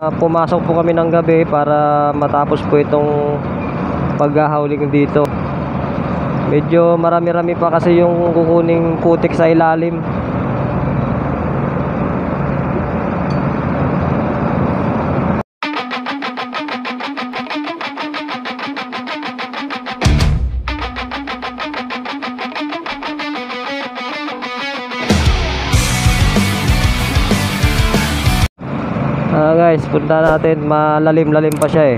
Pumasok po kami ng gabi para matapos po itong paghahauling dito. Medyo marami-rami pa kasi yung kukuning putik sa ilalim. Guys, punta natin, malalim-lalim pa siya eh.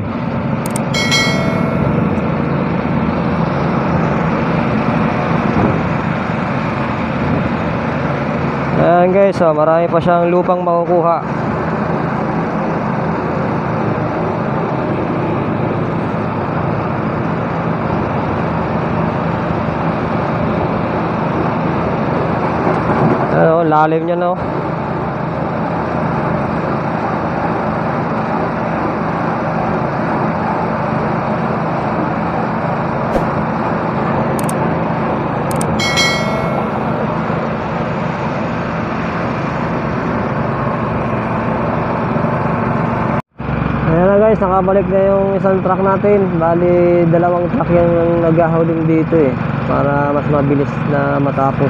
Ayan guys, marami pa siyang lupang makukuha. Ano, lalim niya no. Guys, nakabalik na yung isang truck natin. Bali, dalawang truck yung naghahauling dito eh, para mas mabilis na matapos.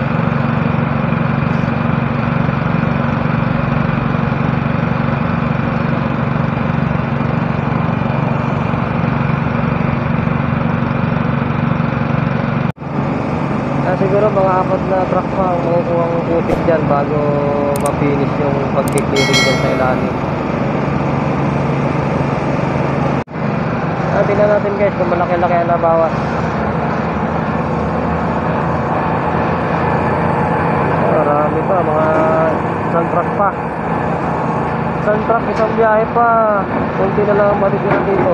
Siguro mga 4 na truck pa ang makukuha ng putik dyan bago mapinish yung pag-clearing dyan sa ilalim. Tingnan natin guys kung malaki-laki ang nabawas. Marami pa, mga isang truck pa. Isang truck, isang biyahe pa. Kunti na lang ang matitira dito.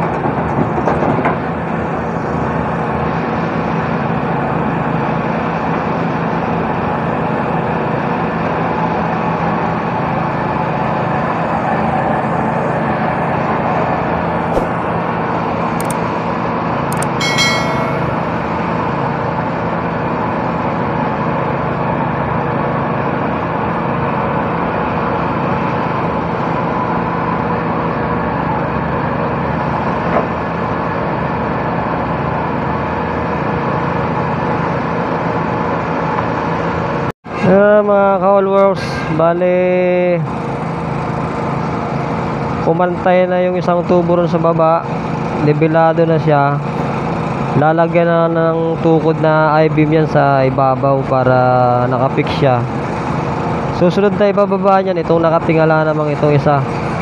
Mga ka-all-works, bale pumantay na yung isang tubo ron sa baba, levelado na siya. Lalagyan na ng tukod na I-beam yan sa ibabaw para nakapix siya. Susunod na ibababa niyan itong nakatingala namang itong isa.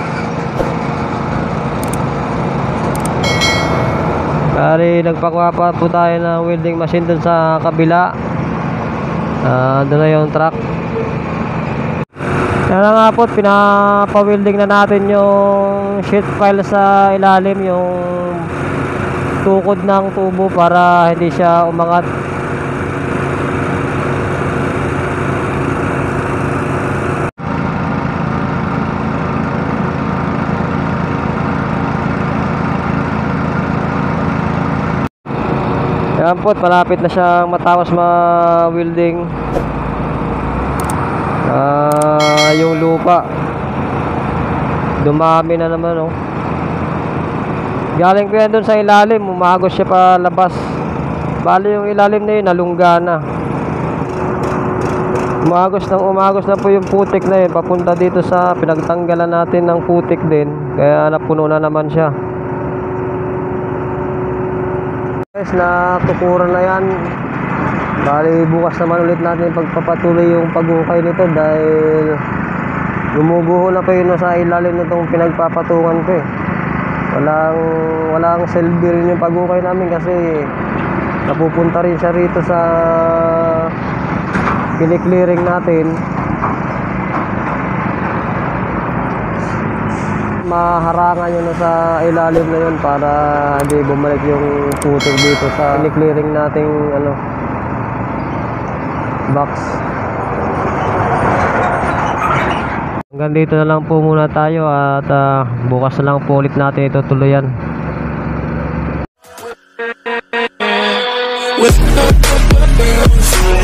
Bali nagpakuha pa po tayo ng welding machine dun sa kabila. Doon na yung truck. Kaya nga po, pinapa-welding na natin yung sheet pile sa ilalim, yung tukod ng tubo para hindi siya umangat. Yan po, malapit na siyang matapos ma-welding. Yung lupa dumami na naman oh. Galing ko yan dun sa ilalim, umagos siya pa labas. Bali yung ilalim na yun nalungga na. Umagos na po yung putik na yun papunta dito sa pinagtanggalan natin ng putik din. Kaya napuno na naman siya. Guys, natukuran na yan. Bali bukas naman ulit natin pagpapatuloy yung paghukay nito dahil gumuguho na pa yun sa ilalim nitong pinagpapatungan ko eh. Walang silbi rin yung paghukay namin kasi napupunta rin siya rito sa piniklearing natin. Maharangan nyo na sa ilalim na yun para hindi bumalik yung putik dito sa piniklearing nating box. Hanggang dito na lang po muna tayo at bukas na lang po ulit natin ito tuluyan. With